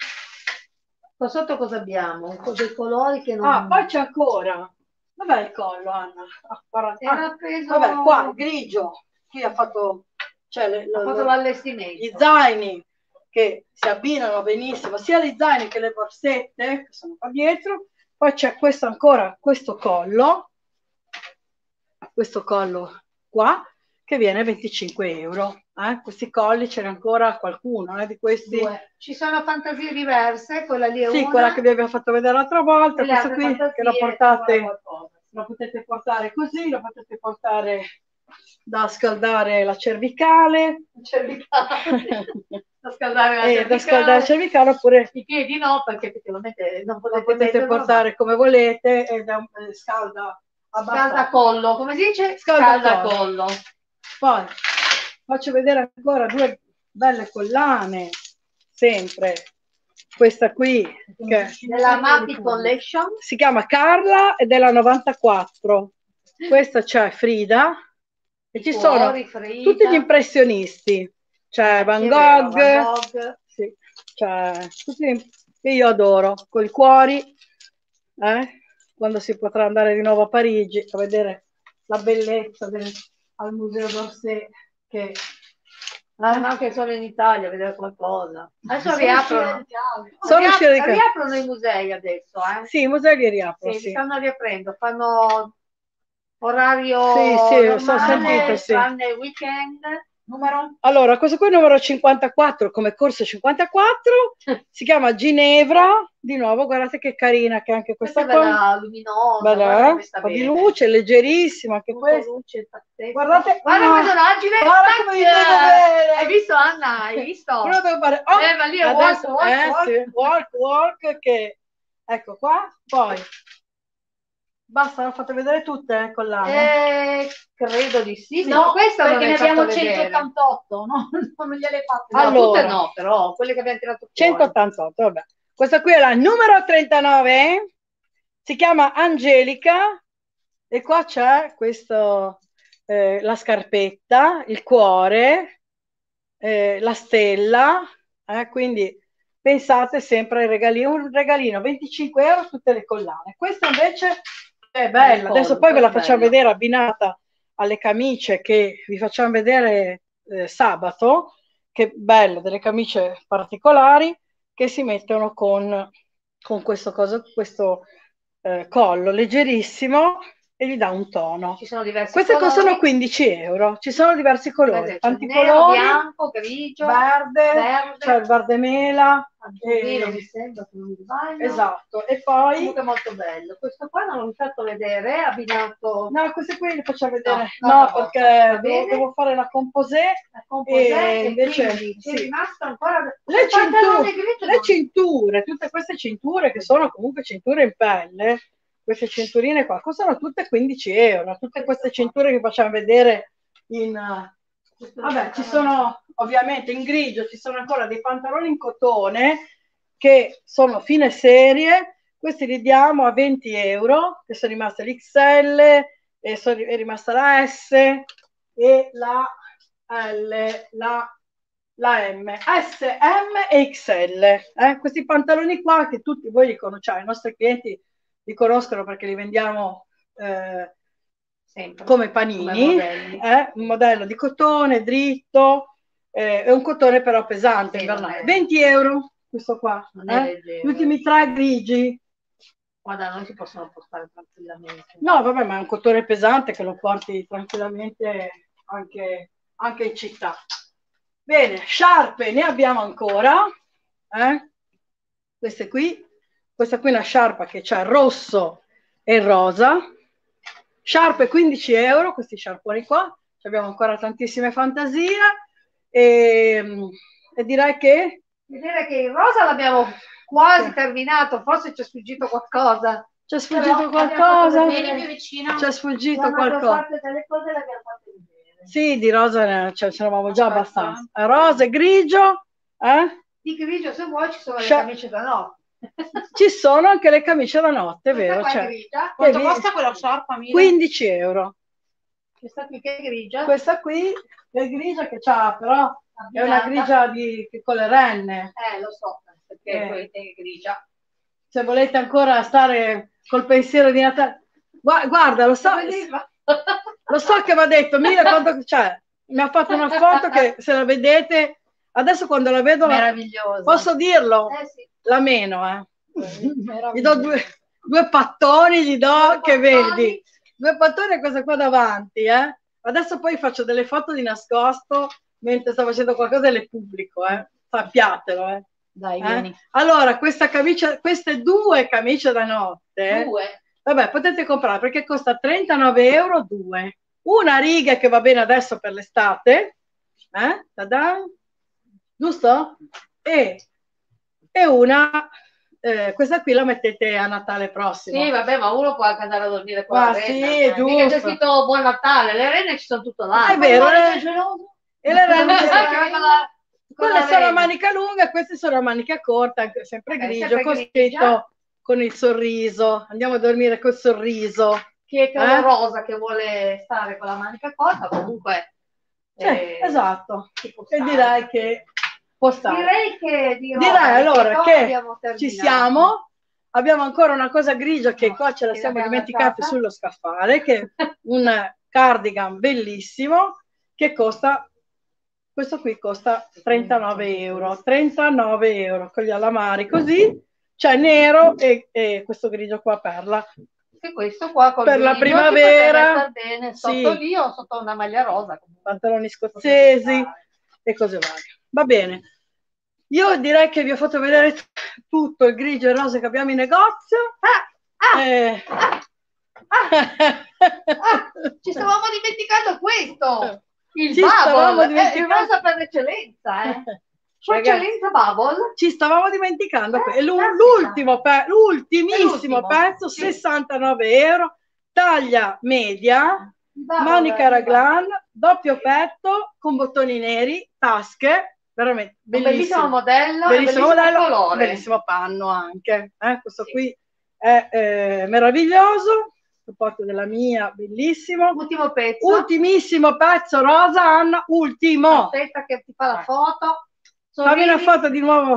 Qua sotto cosa abbiamo? Dei colori che non... Ah, poi c'è ancora... Dov'è il collo, Anna? Ah, Era preso... Vabbè, qua, il grigio. Qui ha fatto... Cioè, le, ha fatto l'allestimento. Gli zaini che si abbinano benissimo, sia gli zaini che le borsette, che sono qua dietro. Poi c'è questo ancora, questo collo, questo collo qua, che viene venticinque euro. Eh? Questi colli ce n'è ancora qualcuno eh, di questi. Due. Ci sono fantasie diverse, quella lì è sì, una. quella che vi avevo fatto vedere l'altra volta, questa qui che lo portate, lo potete portare così, lo potete portare da scaldare la cervicale. cervicale. da scaldare la eh, cervicale. Da scaldare la cervicale, oppure i piedi no, perché effettivamente non potete, lo potete portare ma... come volete ed è un, eh, scalda abbastanza. Scalda collo, come si dice? Scalda, scalda collo. collo. Poi faccio vedere ancora due belle collane, sempre questa qui che della Mappy Collection, si chiama Carla ed è la novantaquattro. Questa c'è Frida e ci sono Frida. Tutti gli impressionisti, c'è eh, Van Gogh, Van Gogh. Sì, c'è tutti che io adoro, con i cuori, eh? Quando si potrà andare di nuovo a Parigi a vedere la bellezza del, al Museo d'Orsay che Ma anche solo in Italia, vedere qualcosa. Adesso Sono riaprono. Sono Riap- uscire di casa. riaprono i musei adesso, eh? Sì, i musei li riaprono, Sì, sì. li stanno riaprendo, fanno orario Sì, sì, ho normale, sentito, sì. tranne il weekend. Numero? Allora, questo qui è il numero cinquantaquattro, come corso cinquantaquattro, si chiama Ginevra, di nuovo, guardate che carina che è anche questa, Questa è qua. bella luminosa, guarda Bella, come eh? sta Un po' di bene. luce, leggerissima anche Molto questa. luce, pazzesco. Guardate, Guarda no, questo oggi, guarda come mi devo bene. hai visto Anna? Hai visto? Io lo devo fare. Oh, Eh, ma lì è adesso, walk, walk, eh, walk. sì, walk, walk, che... Ecco qua, poi... Basta, l'ho fatte vedere tutte, eh, collane. Eh, credo di sì. No, questa non perché ne l'hai fatto abbiamo vedere. centottantotto, no? Non gliele fatte. No, Allora. tutte no, però, quelle che abbiamo tirato fuori. centottantotto, vabbè. Questa qui è la numero trentanove, si chiama Angelica e qua c'è questo, eh, la scarpetta, il cuore, eh, la stella, eh, quindi pensate sempre ai regalini, un regalino venticinque euro tutte le collane. Questa invece è bella, adesso poi ve la facciamo bella. vedere abbinata alle camicie che vi facciamo vedere eh, sabato, che bello, delle camicie particolari che si mettono con, con questo, coso, questo eh, collo leggerissimo e gli dà un tono. Ci sono diversi Queste colori. costano quindici euro, ci sono diversi colori, tanti nero, colori, bianco, grigio, verde, verde, c'è il verde mela, azzurrino, e... mi sembra, se non mi sbaglio. Esatto, e poi... Comunque è molto bello. Questo qua non l'ho fatto vedere, abbinato... No, queste qui le facciamo vedere, no, no, no, perché devo, devo fare la composé, la composé e e invece quindi sì. c'è rimasto ancora... Le cinture, grigio, le cinture, tutte queste cinture che sono comunque cinture in pelle, queste cinturine qua, costano tutte quindici euro, tutte queste cinture che facciamo vedere in... Vabbè, ci sono ovviamente in grigio, ci sono ancora dei pantaloni in cotone che sono fine serie, questi li diamo a venti euro, che sono rimaste l'X L, e sono, è rimasta la S e la L, la, la M, S, M e X L. Eh? Questi pantaloni qua che tutti voi li conosciate, i nostri clienti li conoscono perché li vendiamo eh, sempre come panini, come eh? Un modello di cotone dritto, eh, è un cotone però pesante, sì, venti euro questo qua, eh? Gli ultimi tre grigi. Guarda, noi si possono portare tranquillamente. No, vabbè, ma è un cotone pesante che lo porti tranquillamente anche, anche in città. Bene, sciarpe ne abbiamo ancora, eh? Queste qui, questa qui è una sciarpa che c'ha il rosso e il rosa, sciarpe quindici euro, questi sciarponi qua, abbiamo ancora tantissime fantasie e, e direi che... Direi che il rosa l'abbiamo quasi sì. terminato, forse ci è sfuggito qualcosa. Ci è sfuggito qualcosa? Ci è sfuggito qualcosa? Delle cose le abbiamo fatte vedere. Sì, di rosa ne cioè, ce n'avevamo già abbastanza. Rosa e grigio. Eh? Di grigio, se vuoi, ci sono le Scia... camicie da notte. Ci sono anche le camicie da notte, è vero? Cioè, quanto costa quella sciarpa? quindici euro. Questa qui che è grigia? Questa qui è grigia che c'ha, però è una grigia di, con le renne. Eh, lo so, perché eh. è grigia. Se volete ancora stare col pensiero di Natale, guarda, lo so, lo so che mi ha detto, mille quanto, cioè, mi ha fatto una foto che se la vedete, adesso quando la vedo, meravigliosa. Posso dirlo? Eh, sì. La meno, eh. Gli do due, due pattoni, gli do, due che pattoni. Vedi, due pattoni a questa qua davanti, eh. Adesso poi faccio delle foto di nascosto mentre sto facendo qualcosa e le pubblico, eh. Sappiatelo, eh. Dai, eh? vieni. Allora, questa camicia, queste due camicie da notte, due. Vabbè, potete comprare perché costa trentanove euro due. Una riga che va bene adesso per l'estate, eh? Ta-da. Giusto? E, e una, eh, questa qui la mettete a Natale prossimo. Sì, vabbè, ma uno può anche andare a dormire con ah, la renna. Sì, è giusto. Mica c'è scritto Buon Natale, le renne ci sono tutto l'anno. È vero, le... e le renne quelle sono a manica lunga, queste sono a manica corta, anche sempre okay, grigio, sempre con scritto con il sorriso. Andiamo a dormire col sorriso. Chi è quello eh? rosa che vuole stare con la manica corta, comunque. Eh, eh, esatto. E direi che può stare. Direi che di rosa, direi allora che ci siamo. Abbiamo ancora una cosa grigia che no, qua ce la siamo dimenticati sullo scaffale, che è un cardigan bellissimo che costa questo qui costa trentanove euro, trentanove euro con gli alamari così, c'è nero e, e questo grigio qua perla. E questo qua col per la grigio primavera, bene sotto sì, lì o sotto una maglia rosa. pantaloni scozzesi e cose varie. Va bene, io direi che vi ho fatto vedere tutto il grigio e il rosa che abbiamo in negozio. Ah, ah, eh. ah, ah, ah, ci stavamo dimenticando questo, il ci bubble, dimenticando... è il rosa per eccellenza, eh. Sua eccellenza bubble. Ci stavamo dimenticando eh, l'ultimo, pe l'ultimissimo pezzo, sì. sessantanove euro, taglia media, bubble, manica raglan, doppio petto con bottoni neri, tasche, veramente bellissimo, un bellissimo modello, bellissimo, bellissimo modello, colore, bellissimo panno anche, eh? Questo sì. Qui è eh, meraviglioso, lo porto della mia, bellissimo, ultimo pezzo, ultimissimo pezzo rosa, Anna, ultimo, aspetta che ti fa la foto. Fammi una foto di nuovo.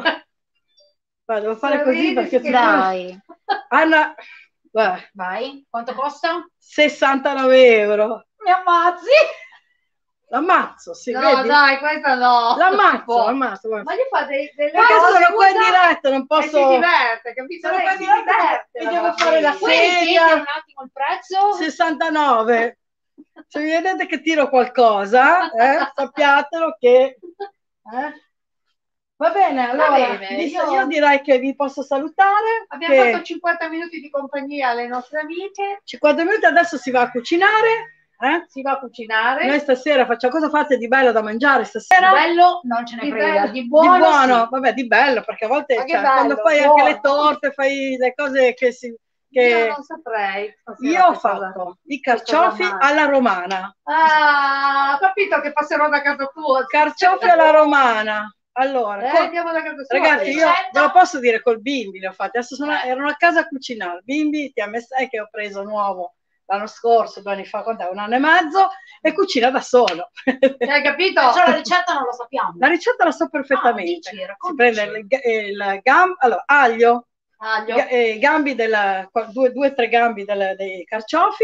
Vai, devo fare così perché dai. Anna, vai. Vai. Quanto costa? sessantanove euro. Mi ammazzi? L'ammazzo, sì, no, vedi? dai, questa no. L'ammazzo, l'ammazzo. Ma gli fa dei, delle perché cose, sono qua in diretta, non posso... E si diverte, capito? Sono Lei qua in si diretta diverte. e devo fare la sedia. un attimo il prezzo. sessantanove. Se vi vedete che tiro qualcosa, eh, sappiatelo che... Eh? Va bene, allora Va bene, io... io... io direi che vi posso salutare. Abbiamo che... fatto cinquanta minuti di compagnia alle nostre amiche. cinquanta minuti, adesso si va a cucinare. Eh? Si va a cucinare. Noi stasera facciamo, cosa fate di bello da mangiare stasera? Di bello non ce ne di frega, bello. di buono, di buono sì. Vabbè, di bello, perché a volte cioè, bello, quando fai buono. anche le torte, fai le cose che si... Che... Io non saprei. Io ho fatto cosa, i carciofi alla romana. Ah, ho capito che passerò da casa tua. Carciofi alla romana. Allora, eh, con... andiamo da casa tua. Ragazzi, io ve lo posso dire col bimbi li ho fatti. Adesso sono... eh. erano a casa a cucinare. Bimbi, ti ammessai che ho preso nuovo l'anno scorso, due anni fa, quant'è? Un anno e mezzo, e cucina da solo. Hai capito? Cioè, la ricetta non lo sappiamo. La ricetta la so perfettamente. Ah, dici, si prende il, il gam, allora, aglio, aglio. I gambi della, due, due tre gambi del, dei carciofi,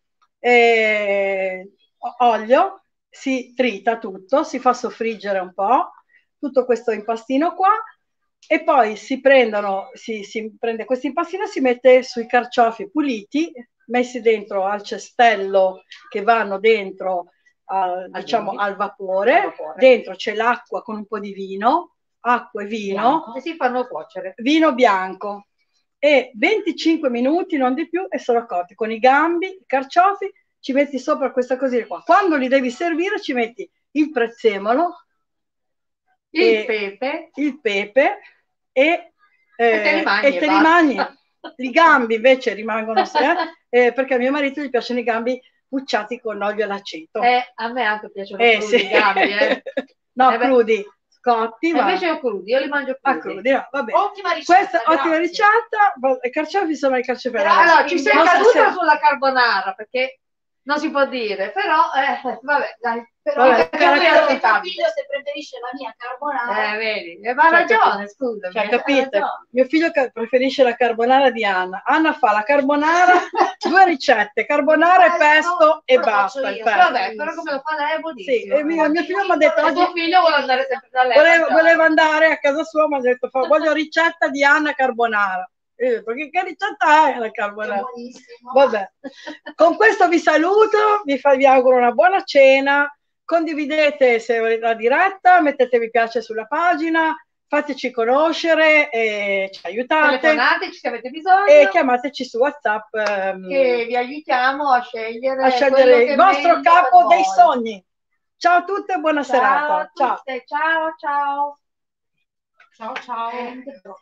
e olio, si trita tutto, si fa soffriggere un po', tutto questo impastino qua, e poi si prendono, si, si prende questo impastino e si mette sui carciofi puliti, messi dentro al cestello che vanno dentro al, diciamo, al vapore. al vapore, dentro c'è l'acqua con un po' di vino, acqua e vino, bianco. E si fanno cuocere. Vino bianco, e venticinque minuti, non di più, e sono cotti con i gambi, i carciofi, ci metti sopra questa cosina qua. Quando li devi servire ci metti il prezzemolo, il e, pepe, il pepe e, eh, e te li mangi. E te li mangi. I gambi invece rimangono, eh, eh, perché a mio marito gli piacciono i gambi bucciati con olio d'aceto. Eh, a me anche piacciono eh, crudi sì. i gambi. Eh. no, eh crudi. Scotti, ma... invece io crudi, io li mangio crudi. Ah, crudi, no, vabbè. Ottima ricetta. Questa è ottima ricetta. I carciofi sono i carciofi. Allora, ci sei caduta se... sulla carbonara, perché non si può dire, però, eh, vabbè, dai. Però vabbè, per mio figlio se preferisce la mia carbonara. Eh, vedi, eh, ma ha ragione, scusa. Cioè, capite? Mio figlio preferisce la carbonara di Anna. Anna fa la carbonara, due ricette, carbonara e pesto e basta. Il pesto. Vabbè, però come lo fa lei è buonissimo. Sì, e mio, mio figlio mi ha detto... Ma tuo figlio vuole andare sempre da lei. Voleva, voleva andare a casa sua, mi ha detto, voglio ricetta di Anna carbonara. E io ho detto, che, che ricetta è la carbonara? Vabbè. Con questo vi saluto, vi, fa, vi auguro una buona cena. Condividete se volete la diretta, mettete mi piace sulla pagina, fateci conoscere e ci aiutate. Telefonateci se avete bisogno. E chiamateci su WhatsApp. Um, che vi aiutiamo a scegliere, a scegliere il vostro capo dei sogni. Ciao a tutte e buona ciao serata. A tutte. Ciao, ciao. Ciao, ciao. Ciao, ciao.